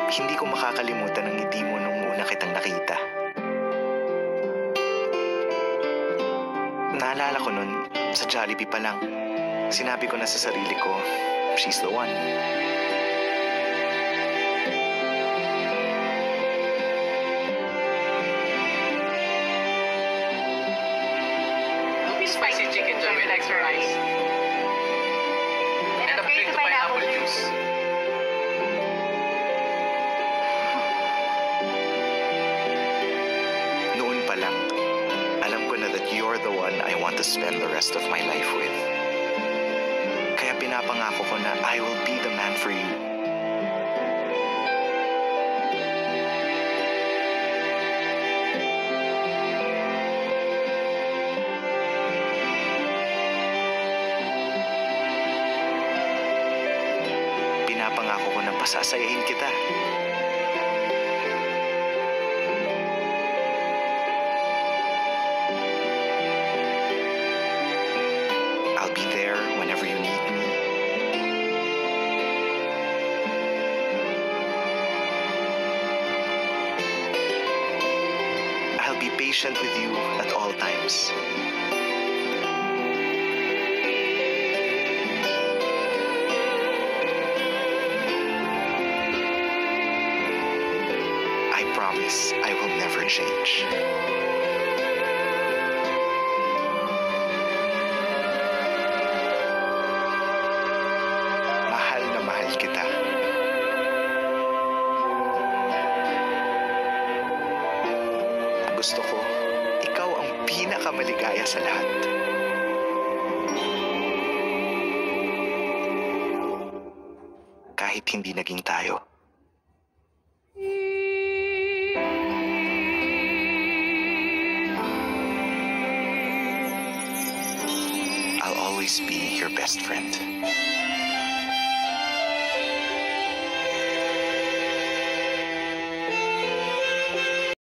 hindi ko makakalimutan ang ngiti mo nung una kitang nakita. Naalala ko nun, sa Jollibee pa lang, sinabi ko na sa sarili ko, she's the one. Spicy chicken joy with extra rice. And upgrade to pineapple juice. Noon pa lang, alam ko na that you're the one I want to spend the rest of my life with. Kaya pinapangako ko na I will be the man for you. Pinapangako ko na pasasayahin kita. I'll be there whenever you need me. I'll be patient with you at all times. I promise I will never change. Mahal na mahal kita. Gusto ko, ikaw ang pinakamaligaya sa lahat. Kahit hindi naging tayo. I'll always be your best friend.